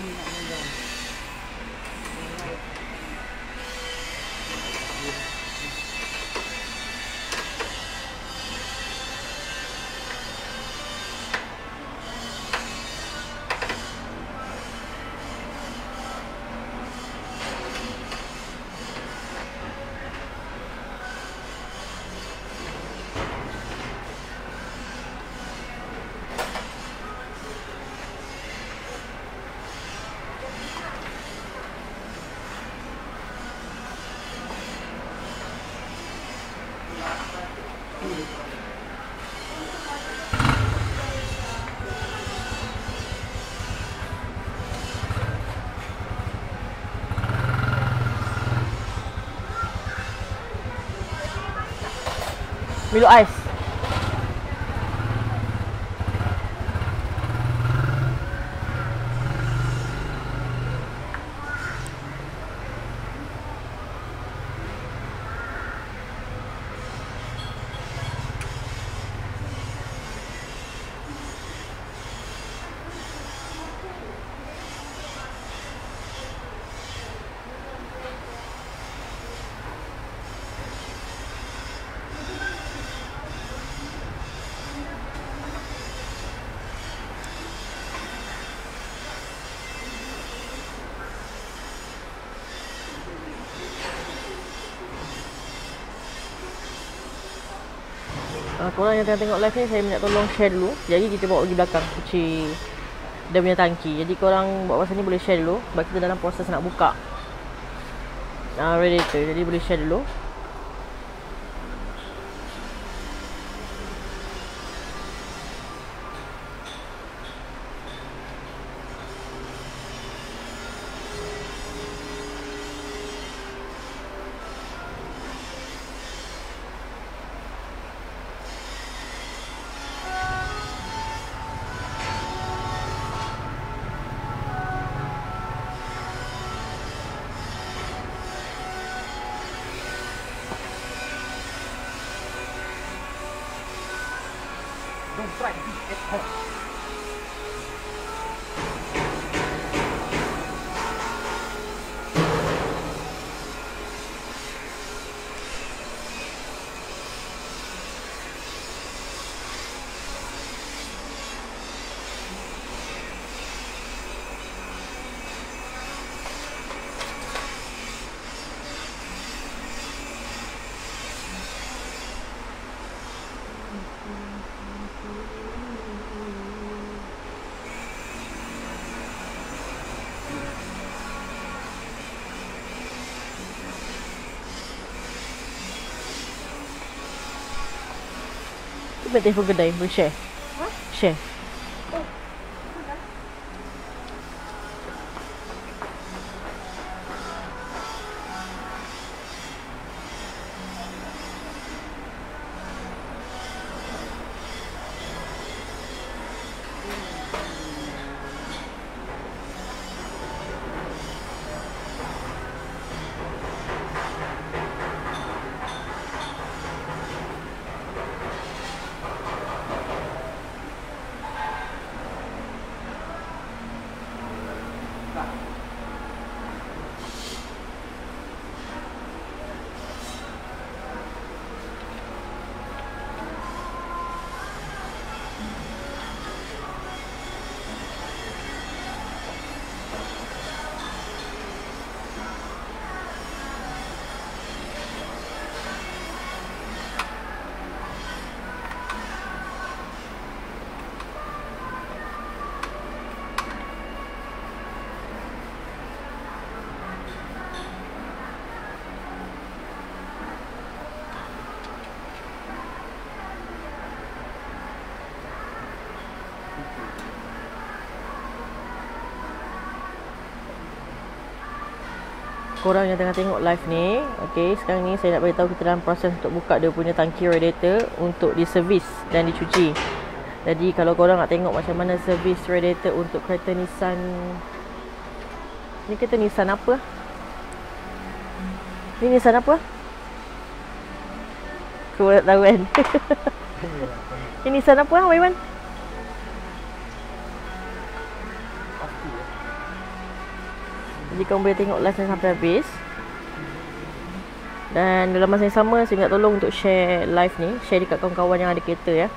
Milo ais. Korang yang tengah tengok live ni, saya minta tolong share dulu. Jadi kita bawa pergi belakang kunci dia punya tangki. Jadi korang buat masa ni boleh share dulu sebab kita dalam proses nak buka radiator. Jadi boleh share dulu. Don't try to beat it home. Cuba telefon kedai, boleh share? Share. Korang yang tengah tengok live ni, okey, sekarang ni saya nak beritahu kita dalam proses untuk buka dia punya tangki radiator untuk diservis dan dicuci. Jadi kalau korang nak tengok macam mana servis radiator untuk kereta Nissan, ni kereta Nissan apa? Ni Nissan apa? Kau tak tahu kan? Ni Nissan apa, Waiwan? Jadi korang boleh tengok live ni sampai habis. Dan dalam masa yang sama, saya minta tolong untuk share live ni, share dekat kawan-kawan yang ada kereta ya.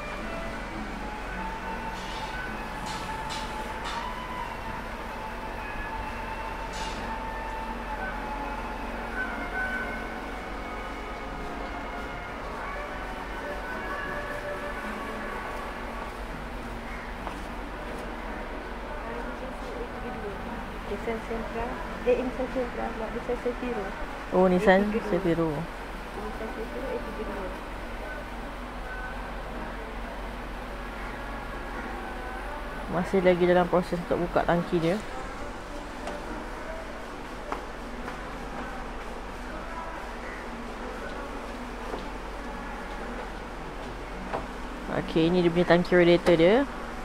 Nissan Sentra, Nissan Sentra, Nissan Sefiro. Oh, Nissan Sefiro. Nissan Sefiro E32. Masih lagi dalam proses untuk buka tangki dia. Okey, ini dia punya tangki radiator dia.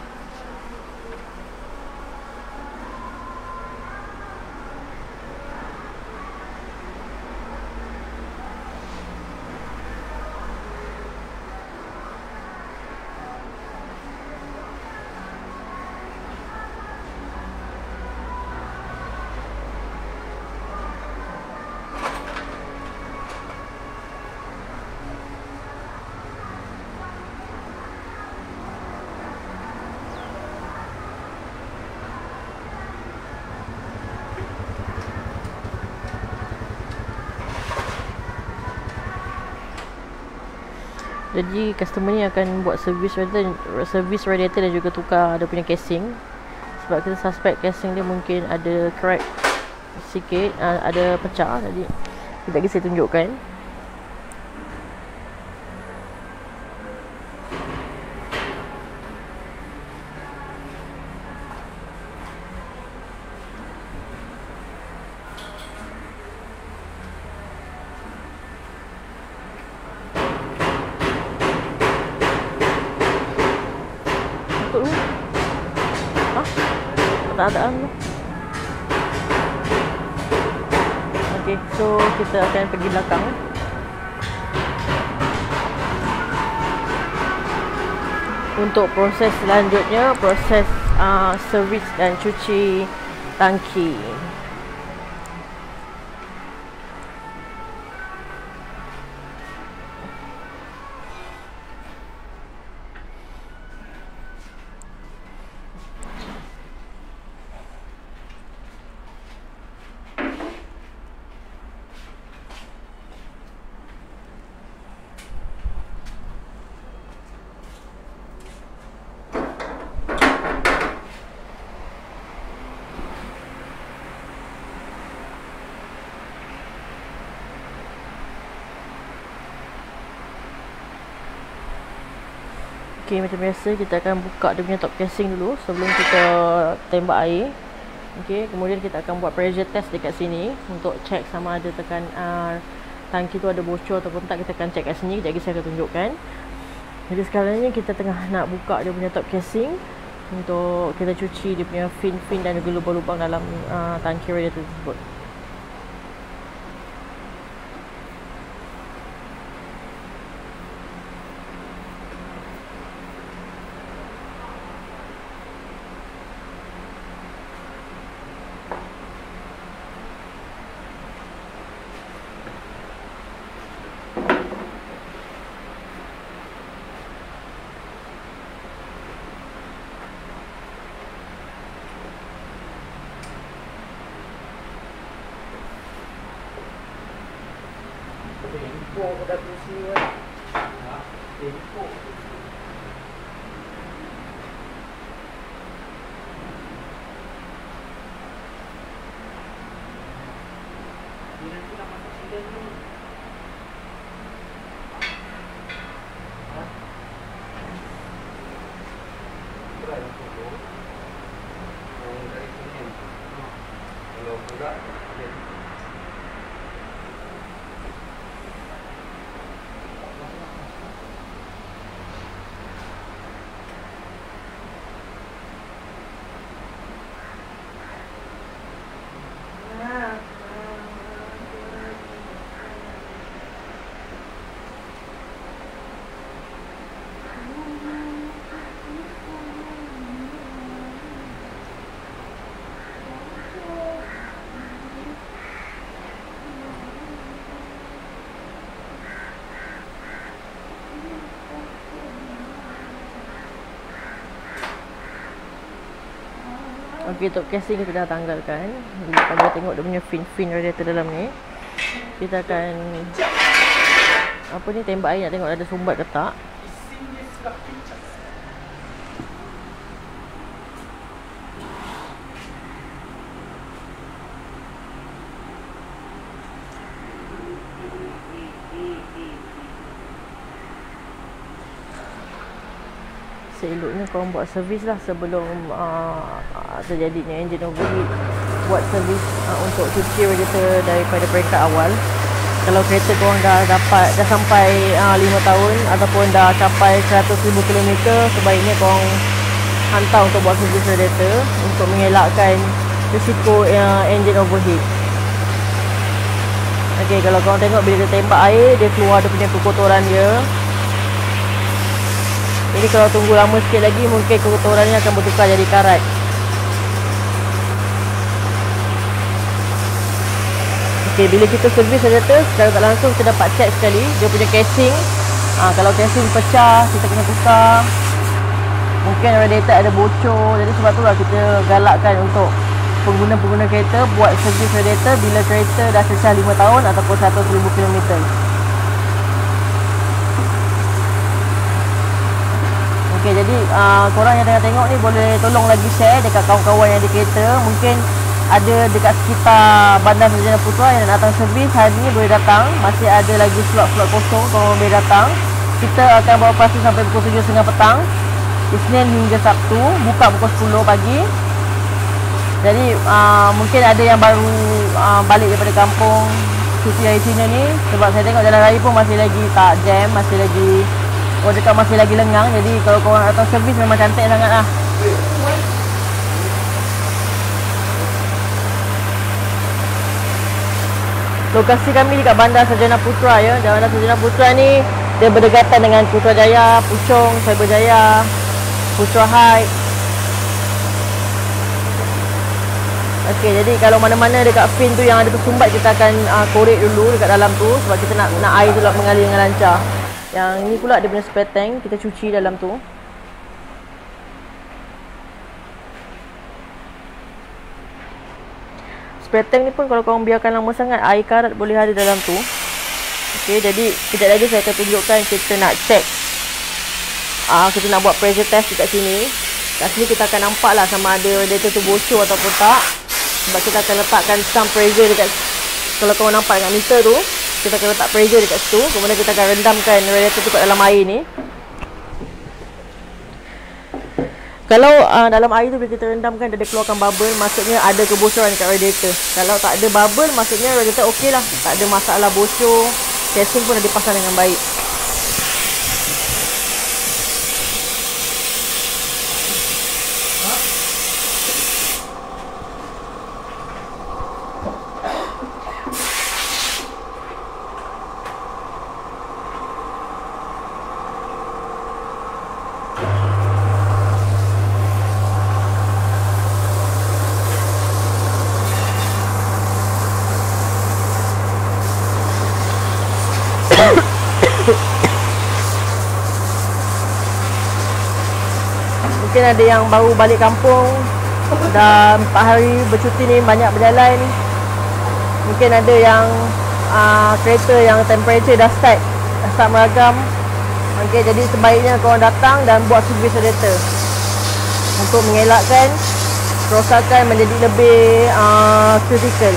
Jadi customer ni akan buat servis radiator dan juga tukar dia punya casing. Sebab kita suspect casing dia mungkin ada crack sikit, ada pecah. Jadi sekejap lagi saya tunjukkan. Takut lu. Hah? Tak. Okay, so kita akan pergi belakang. Untuk proses selanjutnya, proses servis dan cuci tangki. Okay, macam biasa kita akan buka dia punya top casing dulu sebelum kita tembak air. Okay, kemudian kita akan buat pressure test dekat sini untuk check sama ada tekan tangki tu ada bocor ataupun tak. Kita akan check kat sini, kejap lagi saya akan tunjukkan. Jadi sekarang ni kita tengah nak buka dia punya top casing untuk kita cuci dia punya fin dan juga lubang-lubang dalam tangki radiator tersebut. Info dah kursi kan. Info. Dia nanti nak masuk sidang ni. Berat foto. Oh, dari sini. Kalau berat, Okey, untuk casing kita dah tanggalkan. Jadi kalau tengok dia punya fin radiator dalam ni, kita akan apa ni, tembak air nak tengok ada sumbat ke tak. Seeloknya korang buat servis lah sebelum terjadinya engine overheat. Buat servis untuk cuci radiator daripada peringkat awal. Kalau kereta korang dah sampai 5 tahun ataupun dah capai 100,000 km, sebaiknya korang hantar untuk buat servis radiator untuk mengelakkan risiko engine overheat. Okay, kalau korang tengok bila dia tembak air, dia keluar dia punya kekotoran dia. Jadi kalau tunggu lama sikit lagi, mungkin kekotorannya akan bertukar jadi karat. Okay, bila kita servis radiator, secara tak langsung kita dapat check sekali dia punya casing. Kalau casing pecah, kita kena tukar. Mungkin radiator ada bocor. Jadi sebab tu lah kita galakkan untuk pengguna-pengguna kereta buat servis radiator bila kereta dah cecah 5 tahun ataupun 100,000 km. Okay, jadi korang yang tengah tengok ni boleh tolong lagi share dekat kawan-kawan yang ada kereta. Mungkin ada dekat sekitar Bandar Sarjana Putra yang nak datang servis hari ni, boleh datang. Masih ada lagi slot-slot kosong, korang boleh datang. Kita akan beroperasi sampai pukul 7.30 petang, Isnin hingga Sabtu, buka pukul 10 pagi. Jadi mungkin ada yang baru balik daripada kampung cuti hari Cina ni. Sebab saya tengok jalan raya pun masih lagi tak jam, masih lagi dekat masih lagi lengang. Jadi kalau korang datang servis memang cantik sangat lah. Lokasi kami dekat Bandar Sarjana Putra ya. Bandar Sarjana Putra ni dia berdekatan dengan Putrajaya, Puchong, Cyberjaya, Putra Heights. Okey, jadi kalau mana-mana dekat fin tu yang ada tersumbat, kita akan korek dulu dekat dalam tu sebab kita nak air tu mengalir dengan lancar. Yang ni pula dia punya spare tank, kita cuci dalam tu. Spare tank ni pun kalau korang biarkan lama sangat, air karat boleh ada dalam tu. Okey, jadi kejap lagi saya akan tunjukkan kita nak check. Kita nak buat pressure test dekat sini. Kat sini kita akan nampak lah sama ada radiator tu bocor ataupun tak. Sebab kita akan letakkan some pressure dekat, kalau korang nampak dekat meter tu, kita akan letak pressure dekat situ. Kemudian kita akan rendamkan radiator tu kat dalam air ni. Kalau dalam air tu bila kita rendamkan dia keluarkan bubble, maksudnya ada kebocoran dekat radiator. Kalau tak ada bubble, maksudnya radiator okey lah, tak ada masalah bocor. Casing pun dah dipasang dengan baik. Mungkin ada yang baru balik kampung, dah 4 hari bercuti ni, banyak berjalan. Mungkin ada yang kereta yang temperature dah start meragam. Okay, jadi sebaiknya korang datang dan buat servis radiator untuk mengelakkan kerosakan menjadi lebih kritikal.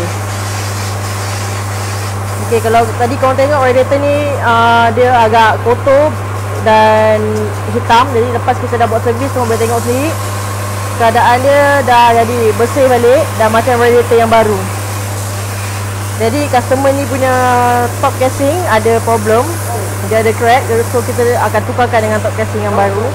Okay, kalau tadi korang tengok radiator ni dia agak kotor dan hitam. Jadi lepas kita dah buat servis, korang boleh tengok sendiri keadaan dia dah jadi bersih balik, dah macam radiator yang baru. Jadi customer ni punya top casing ada problem, dia ada crack, so kita akan tukarkan dengan top casing yang baru.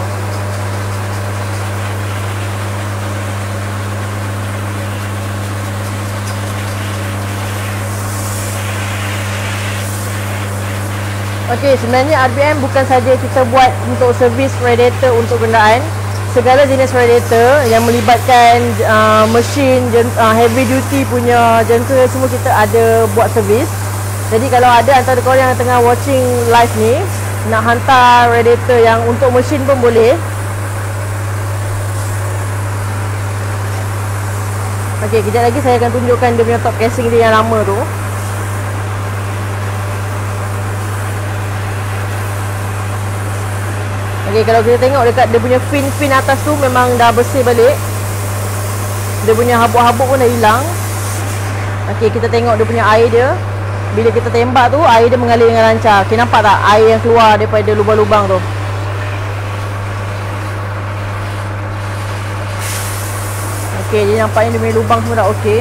Okey, sebenarnya RBM bukan saja kita buat untuk servis radiator untuk kenderaan. Segala jenis radiator yang melibatkan mesin, heavy duty punya genser, semua kita ada buat servis. Jadi kalau ada antara korang yang tengah watching live ni, nak hantar radiator yang untuk mesin pun boleh. Okey, kejap lagi saya akan tunjukkan dia punya top casing dia yang lama tu. Okey, kalau kita tengok dekat dia punya fin atas tu memang dah bersih balik. Dia punya habuk-habuk pun dah hilang. Okey, kita tengok dia punya air dia. Bila kita tembak tu, air dia mengalir dengan lancar. Okey, nampak tak air yang keluar daripada lubang-lubang tu? Okey, jadi nampaknya dia punya lubang semua dah okey.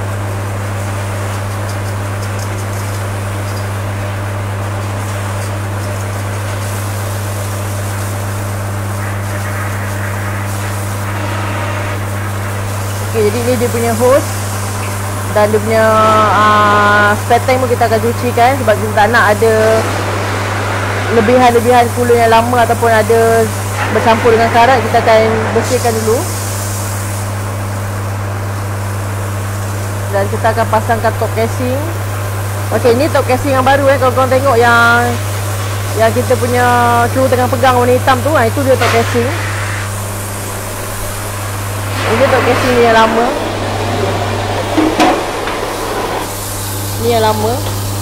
Okey, jadi ni dia punya hose. Dan dia punya spare tank pun kita akan cuci kan, sebab kita tak nak ada lebihan-lebihan coolant yang lama ataupun ada bercampur dengan karat. Kita akan bersihkan dulu. Dan kita akan pasangkan top casing. Okey, ni top casing yang baru kalau korang tengok yang kita punya curu tengah pegang warna hitam tu, itu dia top casing. Ini top casing ni yang lama. Ni yang lama.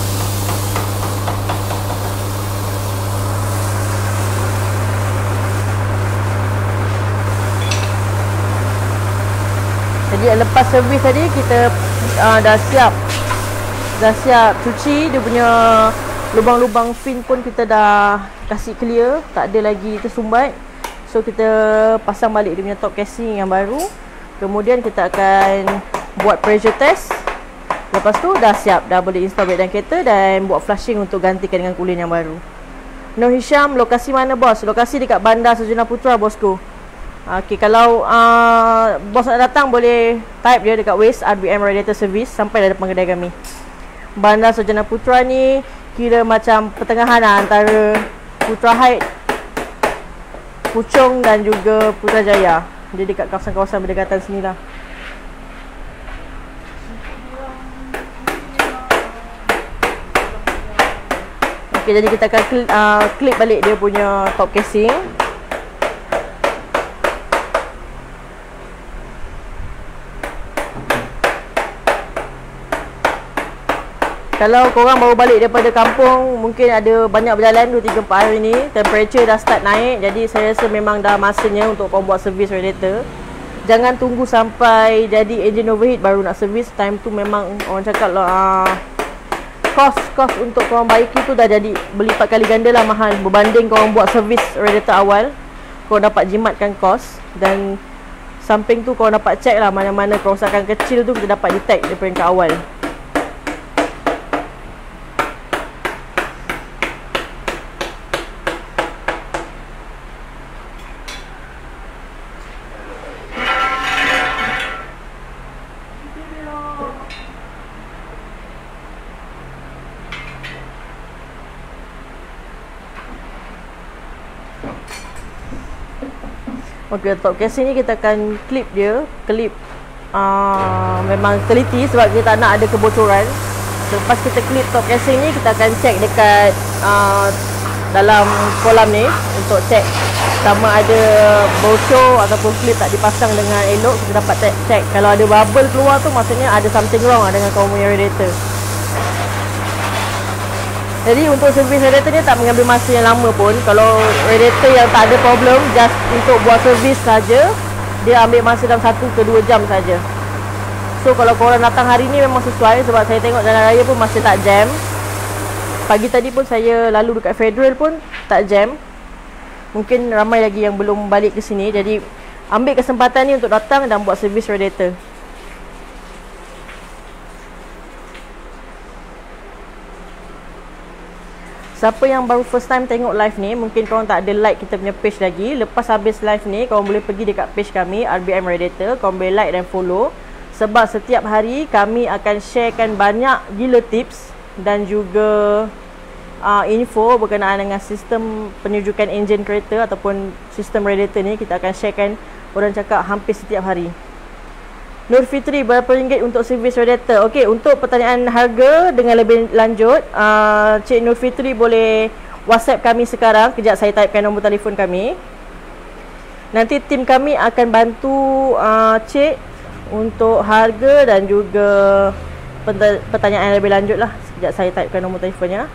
Jadi lepas servis tadi kita dah siap cuci. Dia punya lubang-lubang fin pun kita dah kasih clear, tak ada lagi tersumbat. So kita pasang balik dia punya top casing yang baru. Kemudian kita akan buat pressure test. Lepas tu dah siap, dah boleh install breakdown kereta dan buat flushing untuk gantikan dengan coolant yang baru. Nur Hisham, lokasi mana bos? Lokasi dekat Bandar Sarjana Putra bosku. Okey, kalau bos nak datang boleh type dia dekat Waze RBM Radiator Service sampai dah depan kedai kami. Bandar Sarjana Putra ni kira macam pertengahan lah antara Putra Height, Puchong dan juga Putrajaya. Dia dekat kawasan-kawasan berdekatan sini lah. Okay, jadi kita akan clip balik dia punya top casing. Kalau korang baru balik daripada kampung, mungkin ada banyak berjalan 2-3-4 hari ni, temperature dah start naik. Jadi saya rasa memang dah masanya untuk korang buat servis radiator. Jangan tunggu sampai jadi engine overheat baru nak servis. Time tu memang orang cakap lah, cost untuk korang baiki tu dah jadi berlipat kali ganda lah mahal berbanding korang buat servis radiator awal. Korang dapat jimatkan cost. Dan samping tu korang dapat check lah mana-mana kerosakan kecil tu kita dapat detect daripada peringkat awal. Okey, top casing ni kita akan clip dia. Clip memang teliti sebab kita tak nak ada kebocoran. Lepas kita clip top casing ni, kita akan check dekat dalam kolam ni untuk check sama ada bocor ataupun clip tak dipasang dengan elok. Kita dapat check. Kalau ada bubble keluar tu maksudnya ada something wrong dengan korang punya radiator. Jadi untuk servis radiator ni tak mengambil masa yang lama pun. Kalau radiator yang tak ada problem, just untuk buat servis saja, dia ambil masa dalam 1 ke 2 jam saja. So kalau korang datang hari ni memang sesuai sebab saya tengok jalan raya pun masih tak jam. Pagi tadi pun saya lalu dekat Federal pun tak jam. Mungkin ramai lagi yang belum balik ke sini. Jadi ambil kesempatan ni untuk datang dan buat servis radiator. Siapa yang baru first time tengok live ni, mungkin korang tak ada like kita punya page lagi. Lepas habis live ni, korang boleh pergi dekat page kami RBM Radiator. Korang boleh like dan follow. Sebab setiap hari kami akan sharekan banyak gila tips dan juga info berkenaan dengan sistem penyejukan enjin kereta ataupun sistem radiator ni. Kita akan sharekan, orang cakap, hampir setiap hari. Nur Fitri, berapa ringgit untuk servis radiator? Okey, untuk pertanyaan harga dengan lebih lanjut, Cik Nur Fitri boleh WhatsApp kami sekarang. Kejap saya typekan nombor telefon kami. Nanti tim kami akan bantu Cik untuk harga dan juga pertanyaan yang lebih lanjut lah. Sekejap saya typekan nombor telefonnya.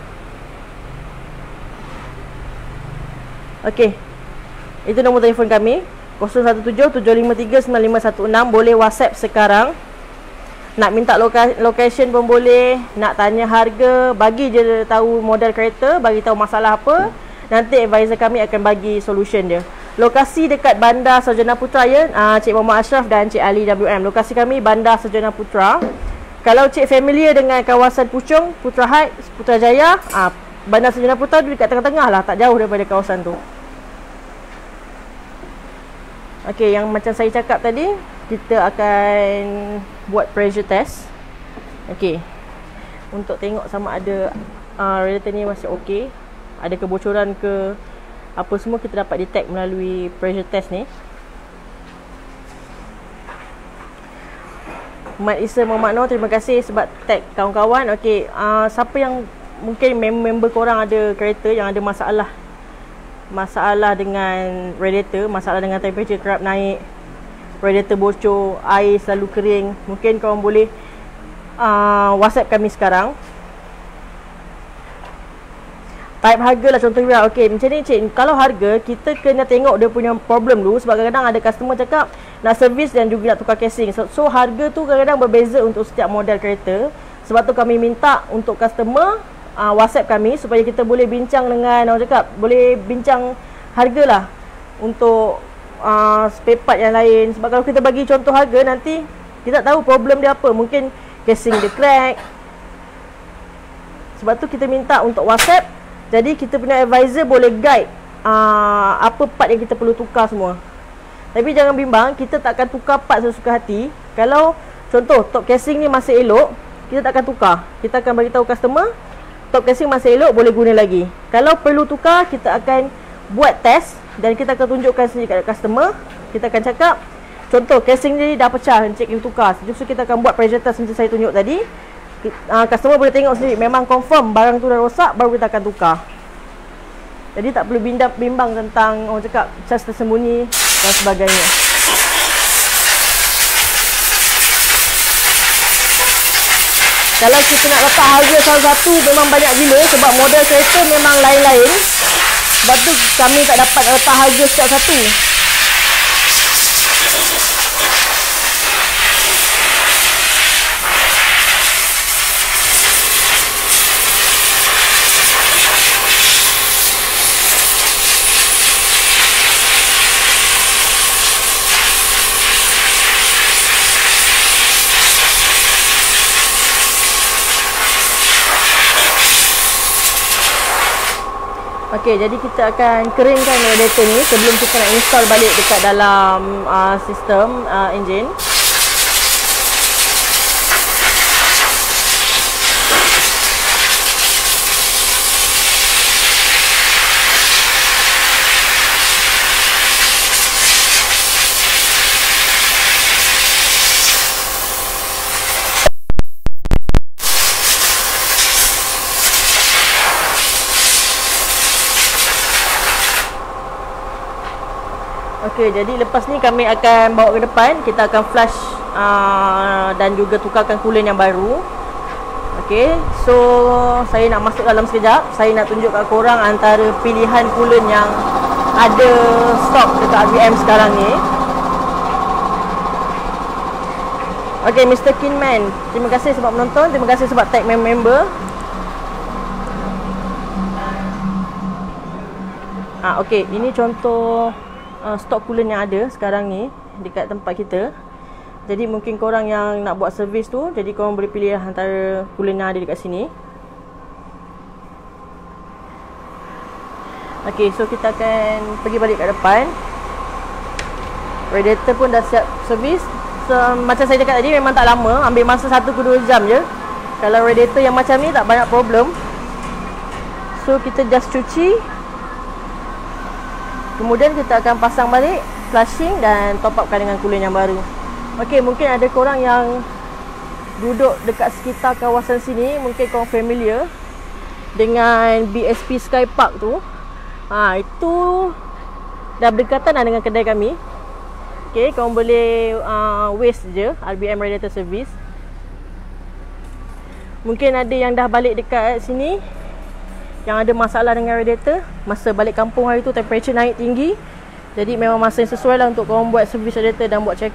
Okey, itu nombor telefon kami 017-753-9516. Boleh WhatsApp sekarang. Nak minta location pun boleh, nak tanya harga, bagi je tahu model kereta, bagi tahu masalah apa, nanti advisor kami akan bagi solution dia. Lokasi dekat Bandar Sarjana Putra ya, Cik Muhammad Ashraf dan Cik Ali WM. Lokasi kami Bandar Sarjana Putra. Kalau cik familiar dengan kawasan Puchong, Putra Heights, Putrajaya, Bandar Sarjana Putra tu dekat tengah-tengah lah, tak jauh daripada kawasan tu. Okey, yang macam saya cakap tadi, kita akan buat pressure test. Okey, untuk tengok sama ada radiator ni masih okey, ada kebocoran ke apa semua, kita dapat detect melalui pressure test ni. Mat Isa Muhammad Noor, terima kasih sebab tag kawan-kawan. Okey, siapa yang mungkin member korang ada kereta yang ada masalah dengan radiator, masalah dengan temperature kerap naik, radiator bocor, air selalu kering, mungkin korang boleh WhatsApp kami sekarang. Type harga lah contohnya. Okey, macam ni cik, kalau harga kita kena tengok dia punya problem dulu, sebab kadang-kadang ada customer cakap nak servis dan juga nak tukar casing. So harga tu kadang-kadang berbeza untuk setiap model kereta. Sebab tu kami minta untuk customer WhatsApp kami supaya kita boleh bincang dengan orang cakap, boleh bincang harga lah untuk spare part yang lain. Sebab kalau kita bagi contoh harga, nanti kita tak tahu problem dia apa. Mungkin casing dia crack. Sebab tu kita minta untuk WhatsApp. Jadi kita punya advisor boleh guide apa part yang kita perlu tukar semua. Tapi jangan bimbang, kita tak akan tukar part sesuka hati. Kalau contoh top casing ni masih elok, kita tak akan tukar. Kita akan bagi tahu customer top casing masih elok, boleh guna lagi. Kalau perlu tukar, kita akan buat test dan kita akan tunjukkan sendiri kepada customer. Kita akan cakap, contoh casing ni dah pecah, encik kena tukar. Justru kita akan buat pressure test macam saya tunjuk tadi. Customer boleh tengok sendiri, memang confirm barang tu dah rosak, baru kita akan tukar. Jadi tak perlu bimbang tentang orang cakap cas tersembunyi dan sebagainya. Kalau kita nak letak harga salah satu memang banyak gila, sebab model kereta memang lain-lain. Sebab tu kami tak dapat letak harga setiap satu. Okey, jadi kita akan keringkan radiator ni sebelum kita nak install balik dekat dalam sistem enjin. Okey, jadi lepas ni kami akan bawa ke depan. Kita akan flush dan juga tukarkan coolant yang baru. Okey, so saya nak masuk dalam sekejap. Saya nak tunjuk kat korang antara pilihan coolant yang ada stok dekat RVM sekarang ni. Okey, Mr. Kinman, terima kasih sebab menonton. Terima kasih sebab tag member. Okey, ini contoh stok coolant yang ada sekarang ni dekat tempat kita. Jadi mungkin korang yang nak buat servis tu, jadi korang boleh pilih antara coolant yang ada dekat sini. Okey, so kita akan pergi balik kat depan. Radiator pun dah siap servis. So, macam saya cakap tadi, memang tak lama, ambil masa 1 ke 2 jam je. Kalau radiator yang macam ni tak banyak problem. So kita just cuci, kemudian kita akan pasang balik, flushing dan top upkan dengan coolant yang baru. Okey, mungkin ada korang yang duduk dekat sekitar kawasan sini, mungkin korang familiar dengan BSP Sky Park tu. Itu dah berdekatan dengan kedai kami. Okay, korang boleh waste je RBM radiator service. Mungkin ada yang dah balik dekat sini yang ada masalah dengan radiator. Masa balik kampung hari tu temperature naik tinggi, jadi memang masa yang sesuai lah untuk korang buat servis radiator dan buat check.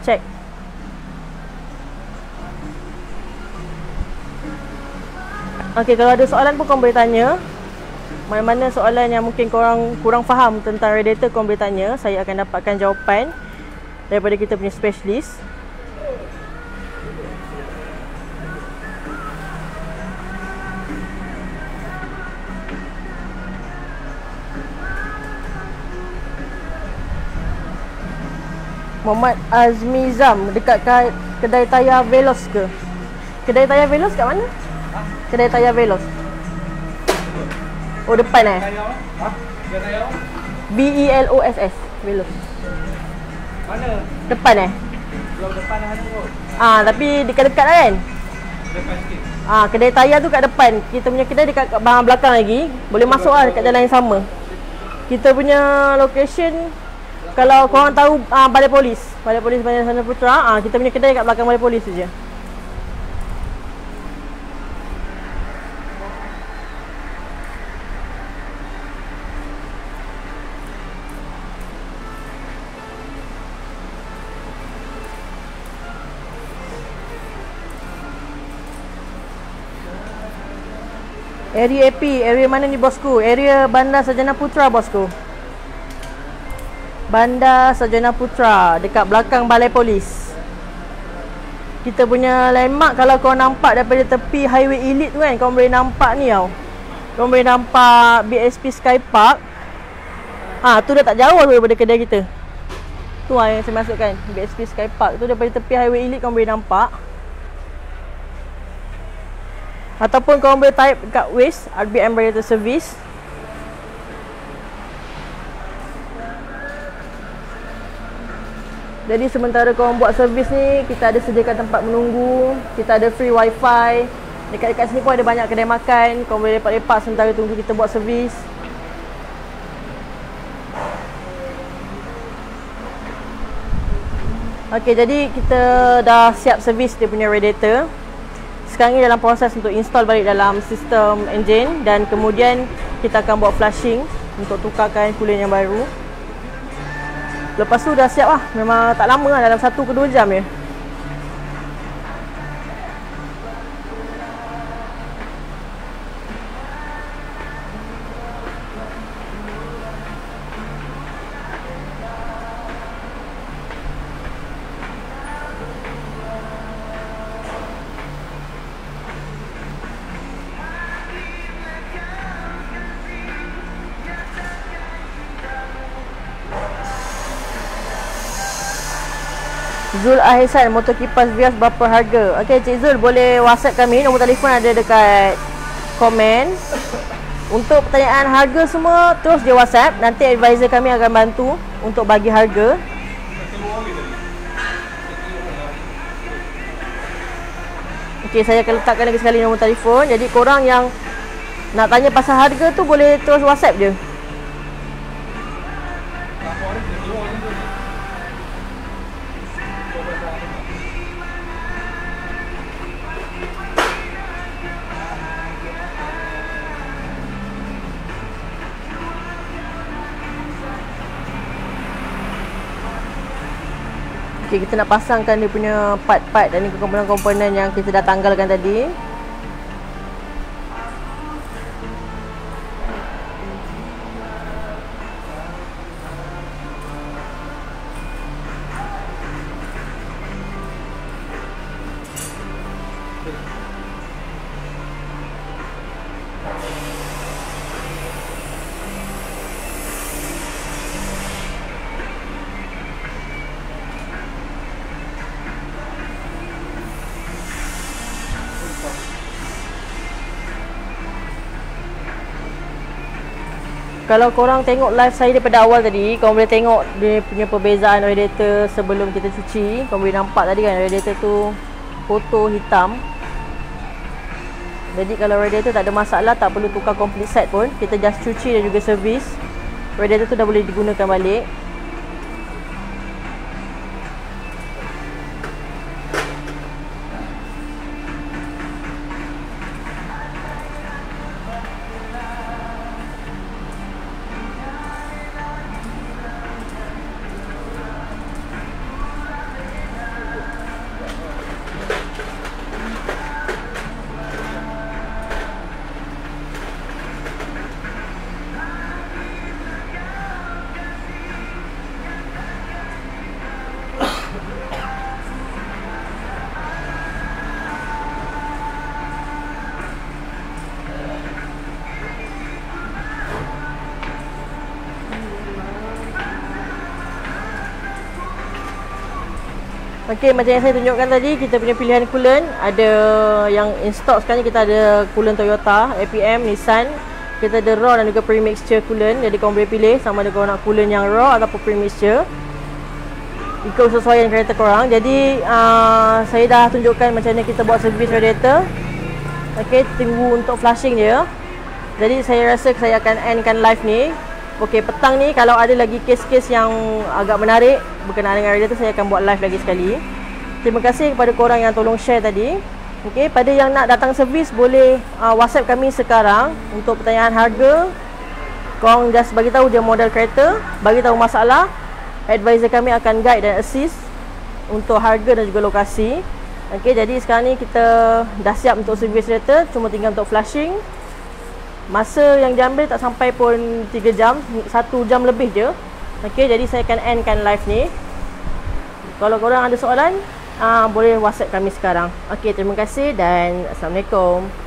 Okay, kalau ada soalan pun korang boleh tanya. Mana-mana soalan yang mungkin korang kurang faham tentang radiator, korang boleh tanya. Saya akan dapatkan jawapan daripada kita punya specialist. Muhammad Azmizam dekat kedai tayar Veloz ke? Kedai tayar Veloz kat mana? Kedai tayar Veloz. Oh, depan BELOSS Veloz. Mana? Depan Blok depan ada kot. tapi dekat-dekat lah kan? Depan sikit. Kedai tayar tu kat depan. Kita punya kedai dekat belakang lagi. Boleh masuk lah dekat jalan yang sama. Kita punya location, kalau korang tahu Balai Polis Bandar Sandra Putra, kita punya kedai kat belakang Balai Polis je. Area AP, area mana ni bosku? Area Bandar Sarjana Putra bosku. Bandar Sarjana Putra, dekat belakang Balai Polis. Kita punya landmark, kalau kau nampak daripada tepi highway Elite tu kan, kau boleh nampak ni tau. Kau boleh nampak BSP Sky Park. Tu dah tak jauh daripada kedai kita. Tu yang saya masukkan, BSP Sky Park tu daripada tepi highway Elite kau boleh nampak. Ataupun korang boleh type kat Waze RBM Radiator Service. Jadi sementara korang buat servis ni, kita ada sediakan tempat menunggu. Kita ada free wifi. Dekat-dekat sini pun ada banyak kedai makan. Korang boleh lepak-lepak sementara tunggu kita buat servis. Okay, jadi kita dah siap servis dia punya radiator. Sekarang ni dalam proses untuk install balik dalam sistem enjin, dan kemudian kita akan buat flushing untuk tukarkan coolant yang baru. Lepas tu dah siap lah. Memang tak lama lah, dalam 1 ke 2 jam je. Zul Ahisan, motor kipas Vios berapa harga? Okey, Cik Zul boleh WhatsApp kami, nombor telefon ada dekat komen. Untuk pertanyaan harga semua, terus dia WhatsApp. Nanti advisor kami akan bantu untuk bagi harga. Okey, saya akan letakkan lagi sekali nombor telefon. Jadi korang yang nak tanya pasal harga tu boleh terus WhatsApp je. Okay, kita nak pasangkan dia punya part-part dan komponen-komponen yang kita dah tanggalkan tadi. Kalau korang tengok live saya daripada awal tadi, korang boleh tengok dia punya perbezaan radiator sebelum kita cuci. Korang boleh nampak tadi kan, radiator tu kotor hitam. Jadi kalau radiator tak ada masalah, tak perlu tukar complete set pun. Kita just cuci dan juga servis. Radiator tu dah boleh digunakan balik. Okey, macam yang saya tunjukkan tadi, kita punya pilihan coolant ada yang in stock sekarang ni. Kita ada coolant Toyota, APM, Nissan. Kita ada raw dan juga pre-mixture coolant. Jadi korang boleh pilih sama ada korang nak coolant yang raw ataupun pre-mixture, ikut kesesuaian kereta korang. Jadi saya dah tunjukkan macam mana kita buat servis radiator. Okey, tunggu untuk flushing dia. Jadi saya rasa saya akan endkan live ni. Okey, petang ni kalau ada lagi kes-kes yang agak menarik berkenaan dengan radiator, saya akan buat live lagi sekali. Terima kasih kepada korang yang tolong share tadi. Okey, pada yang nak datang servis boleh WhatsApp kami sekarang untuk pertanyaan harga. Korang just bagi tahu dia model kereta, bagi tahu masalah. Advisor kami akan guide dan assist untuk harga dan juga lokasi. Okey, jadi sekarang ni kita dah siap untuk servis radiator, cuma tinggal untuk flushing. Masa yang diambil tak sampai pun 3 jam, 1 jam lebih je. Okey, jadi saya akan endkan live ni. Kalau korang ada soalan, boleh WhatsApp kami sekarang. Okey, terima kasih dan Assalamualaikum.